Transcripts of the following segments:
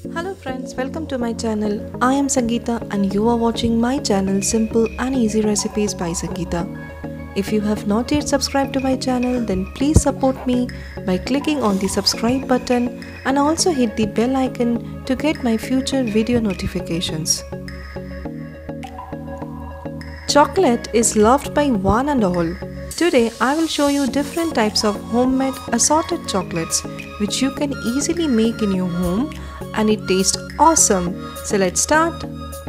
Hello friends, welcome to my channel. I am Sangeeta and you are watching my channel Simple and Easy Recipes by Sangeeta. If you have not yet subscribed to my channel, then please support me by clicking on the subscribe button and also hit the bell icon to get my future video notifications. Chocolate is loved by one and all. Today I will show you different types of homemade assorted chocolates which you can easily make in your home and it tastes awesome. So let's start.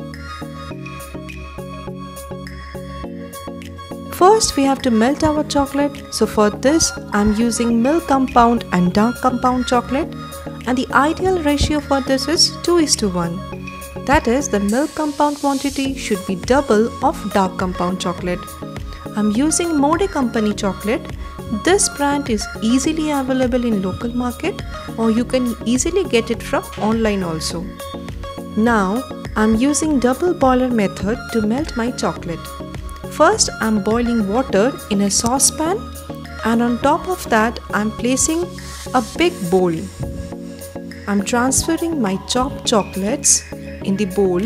First we have to melt our chocolate. So for this I'm using milk compound and dark compound chocolate, and the ideal ratio for this is 2:1. That is, the milk compound quantity should be double of dark compound chocolate. I'm using Mode Company chocolate. This brand is easily available in local market or you can easily get it from online also. Now I'm using double boiler method to melt my chocolate. First I'm boiling water in a saucepan and on top of that I'm placing a big bowl. I'm transferring my chopped chocolates in the bowl.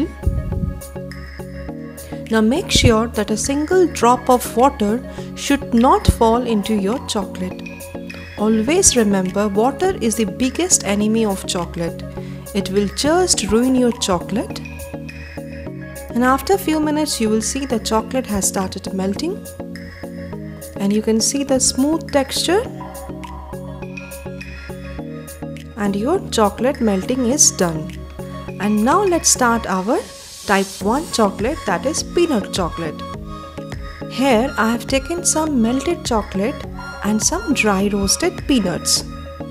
Now make sure that a single drop of water should not fall into your chocolate. Always remember, water is the biggest enemy of chocolate. It will just ruin your chocolate. And after a few minutes you will see the chocolate has started melting. And you can see the smooth texture. And your chocolate melting is done. And now let's start our type 1 chocolate, that is peanut chocolate. Here I have taken some melted chocolate and some dry roasted peanuts.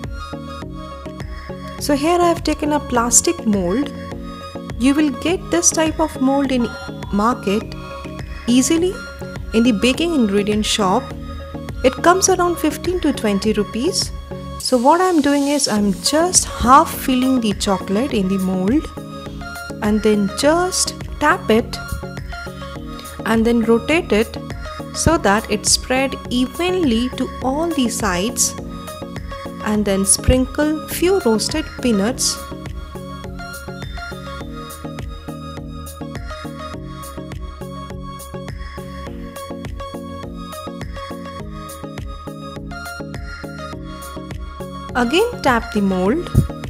So here I have taken a plastic mold. You will get this type of mold in market easily in the baking ingredient shop. It comes around 15 to 20 rupees. So what I am doing is I am just half filling the chocolate in the mold and then just tap it and then rotate it so that it spread evenly to all the sides, and then sprinkle few roasted peanuts. Again tap the mold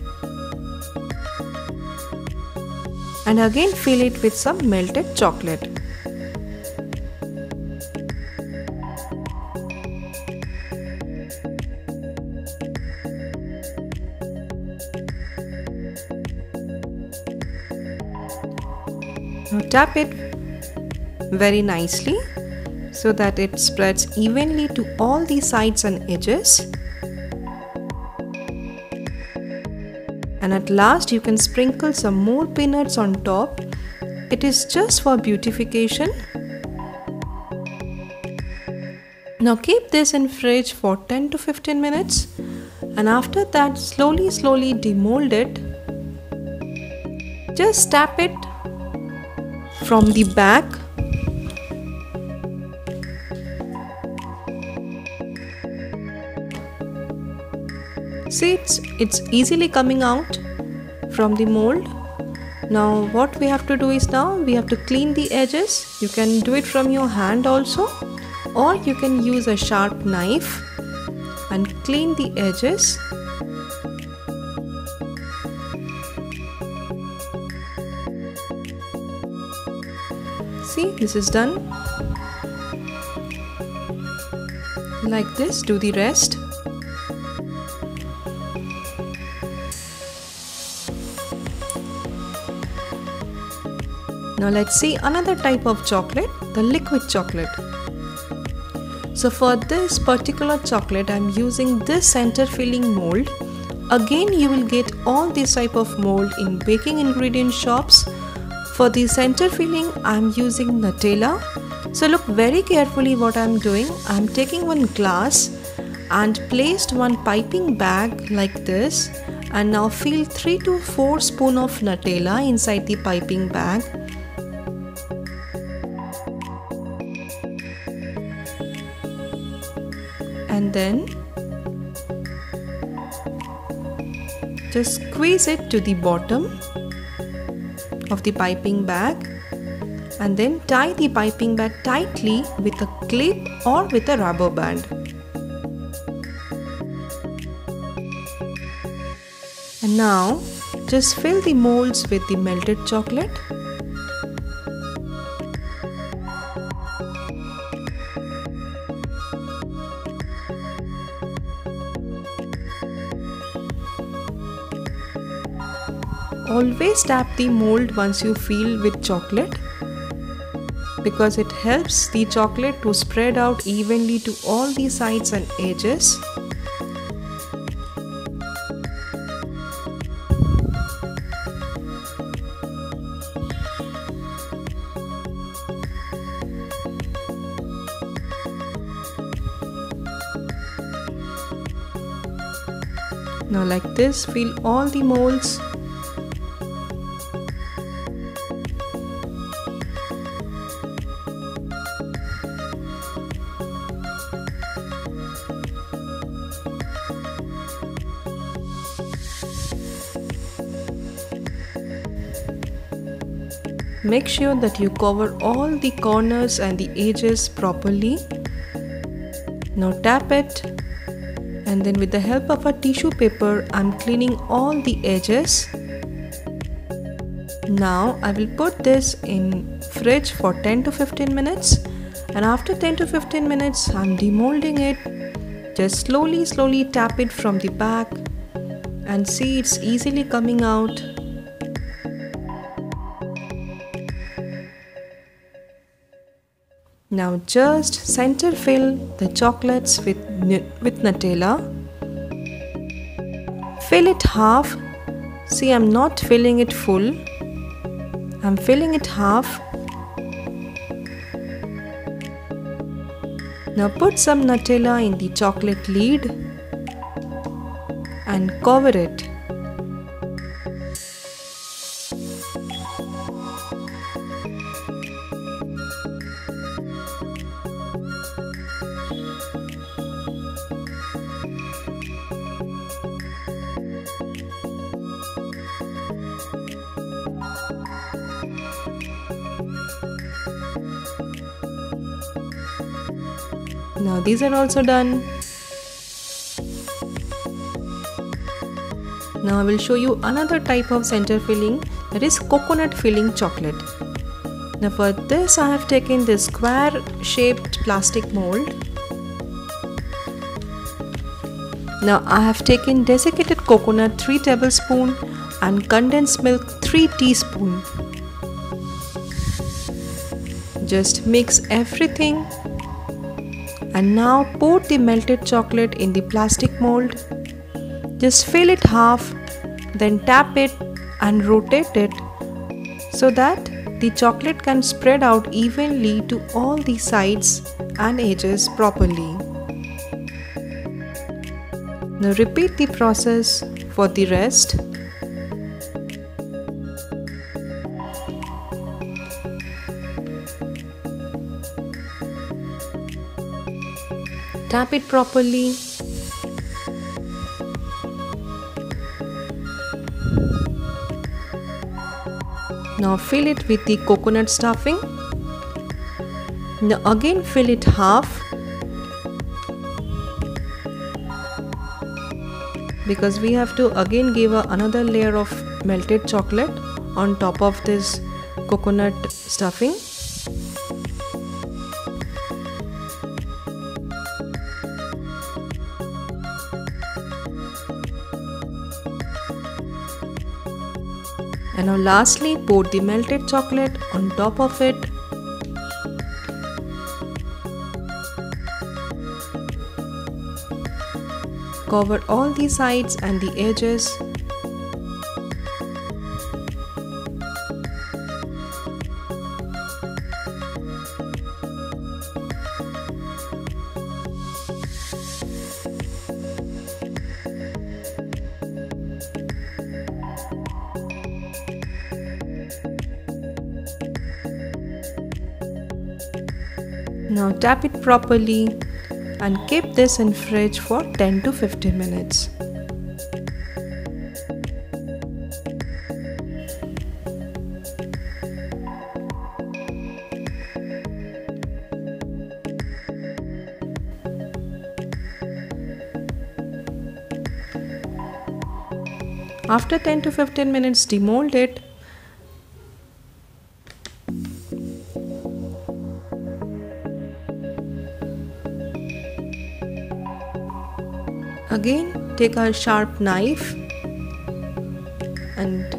and again fill it with some melted chocolate. Now tap it very nicely so that it spreads evenly to all the sides and edges. And at last you can sprinkle some more peanuts on top. It is just for beautification. Now keep this in fridge for 10 to 15 minutes and after that slowly demold it. Just tap it from the back. See, it's easily coming out from the mold. Now what we have to do is now we have to clean the edges. You can do it from your hand also, or you can use a sharp knife and clean the edges. See, this is done. Like this, do the rest. Now let's see another type of chocolate, the liquid chocolate. So for this particular chocolate I'm using this center filling mold. Again you will get all this type of mold in baking ingredient shops. For the center filling I'm using Nutella. So look very carefully what I'm doing. I'm taking one glass and placed one piping bag like this, and now fill 3 to 4 spoons of Nutella inside the piping bag. And then just squeeze it to the bottom of the piping bag and then tie the piping bag tightly with a clip or with a rubber band. And now just fill the molds with the melted chocolate. Always tap the mold once you fill with chocolate, because it helps the chocolate to spread out evenly to all the sides and edges. Now like this, fill all the molds. Make sure that you cover all the corners and the edges properly. Now tap it, and then with the help of a tissue paper, I'm cleaning all the edges. Now I will put this in fridge for 10 to 15 minutes, and after 10 to 15 minutes I'm demolding it. Just slowly tap it from the back and see it's easily coming out. Now just center fill the chocolates with Nutella. Fill it half. See, I'm not filling it full. I'm filling it half. Now put some Nutella in the chocolate lid and cover it. Now these are also done. Now I will show you another type of center filling, that is coconut filling chocolate. Now for this I have taken this square shaped plastic mold. Now I have taken desiccated coconut 3 tablespoons and condensed milk 3 teaspoons. Just mix everything. And now pour the melted chocolate in the plastic mold. Just fill it half, then tap it and rotate it so that the chocolate can spread out evenly to all the sides and edges properly. Now repeat the process for the rest. Tap it properly. Now fill it with the coconut stuffing. Now again fill it half, because we have to again give another layer of melted chocolate on top of this coconut stuffing. And now lastly, pour the melted chocolate on top of it. Cover all the sides and the edges. Now tap it properly and keep this in fridge for 10 to 15 minutes. After 10 to 15 minutes, demold it. Again, take a sharp knife and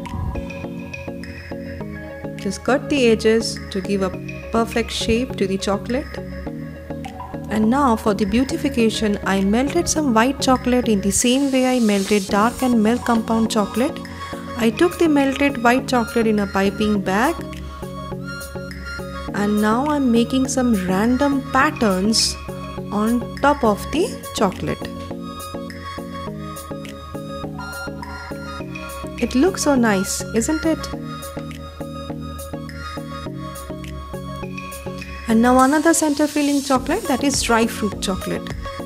just cut the edges to give a perfect shape to the chocolate. And now for the beautification, I melted some white chocolate in the same way I melted dark and milk compound chocolate. I took the melted white chocolate in a piping bag, and now I'm making some random patterns on top of the chocolate. It looks so nice, isn't it? And now another center filling chocolate, that is dry fruit chocolate.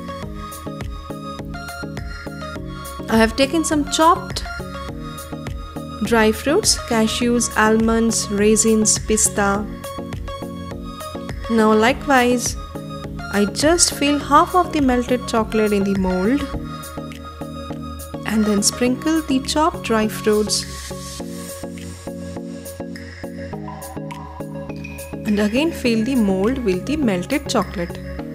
I have taken some chopped dry fruits, cashews, almonds, raisins, pista. Now likewise, I just fill half of the melted chocolate in the mold and then sprinkle the chopped dry fruits. And again fill the mold with the melted chocolate.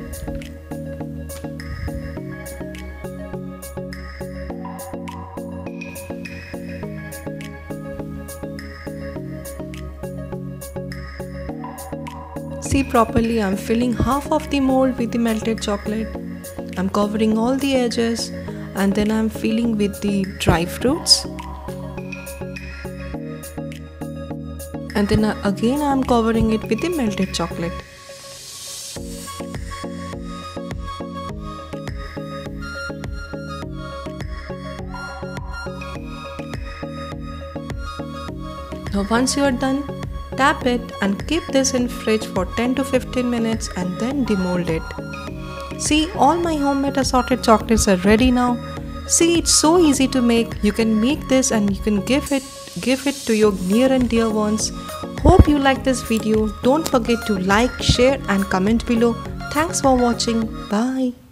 See properly, I'm filling half of the mold with the melted chocolate. I'm covering all the edges and then I'm filling with the dry fruits. And then again I am covering it with the melted chocolate. Now once you are done, tap it and keep this in fridge for 10 to 15 minutes and then demold it. See, all my homemade assorted chocolates are ready now. See, it's so easy to make. You can make this and you can give it to your near and dear ones. Hope you like this video. Don't forget to like, share and comment below. Thanks for watching. Bye.